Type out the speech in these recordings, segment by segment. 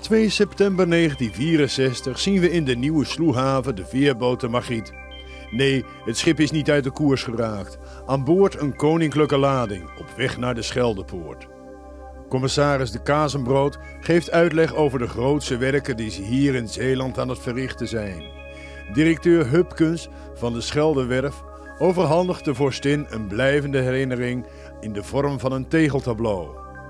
2 september 1964 zien we in de nieuwe sloehaven de veerboot de Margriet. Nee, het schip is niet uit de koers geraakt. Aan boord een koninklijke lading, op weg naar de Scheldepoort. Commissaris de Kazenbrood geeft uitleg over de grootse werken die ze hier in Zeeland aan het verrichten zijn. Directeur Hupkens van de Scheldewerf overhandigt de vorstin een blijvende herinnering in de vorm van een tegeltableau.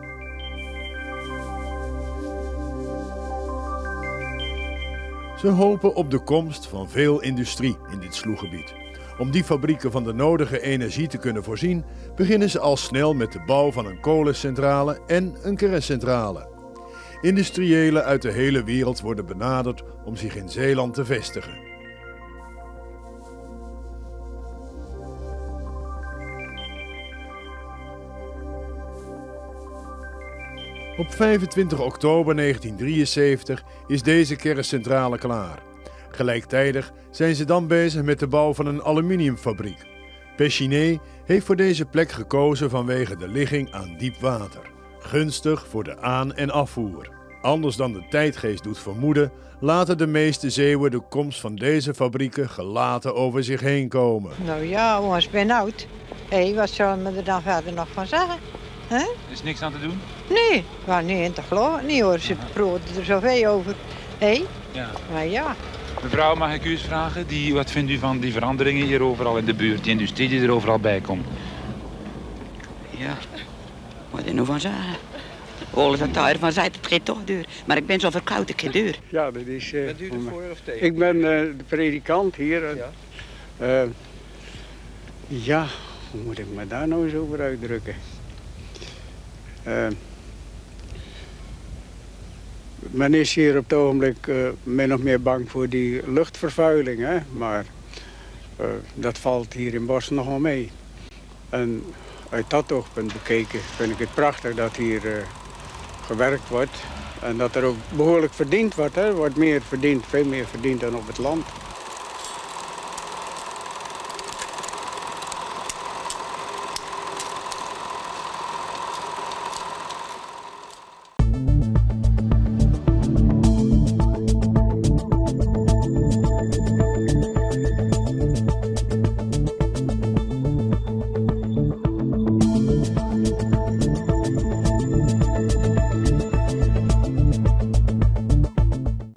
Ze hopen op de komst van veel industrie in dit sloeggebied. Om die fabrieken van de nodige energie te kunnen voorzien, beginnen ze al snel met de bouw van een kolencentrale en een kerncentrale. Industriëlen uit de hele wereld worden benaderd om zich in Zeeland te vestigen. Op 25 oktober 1973 is deze kerncentrale klaar. Gelijktijdig zijn ze dan bezig met de bouw van een aluminiumfabriek. Pechiney heeft voor deze plek gekozen vanwege de ligging aan diep water. Gunstig voor de aan- en afvoer. Anders dan de tijdgeest doet vermoeden, laten de meeste Zeeuwen de komst van deze fabrieken gelaten over zich heen komen. Nou ja, ons ben oud. Wat zullen we er dan verder nog van zeggen? Huh? Er is niks aan te doen? Nee, maar niet in te geloven. Niet hoor, ze praten er zoveel over. Ja. Maar ja. Mevrouw, mag ik u eens vragen? Wat vindt u van die veranderingen hier overal in de buurt? Die industrie die er overal bij komt? Ja, wat er nou van zeggen? Alles aan het van zei, het gaat toch deur. Maar ik ben zo verkoud, ik ga deur. Ja, dat is... Bent u er voor of tegen? Ik ben de predikant hier. Ja. Ja, hoe moet ik me daar nou eens over uitdrukken? Men is hier op het ogenblik min of meer bang voor die luchtvervuiling, hè? Maar dat valt hier in Bos nog wel mee. En uit dat oogpunt bekeken vind ik het prachtig dat hier gewerkt wordt. En dat er ook behoorlijk verdiend wordt, hè? Er wordt meer verdiend, veel meer verdiend dan op het land.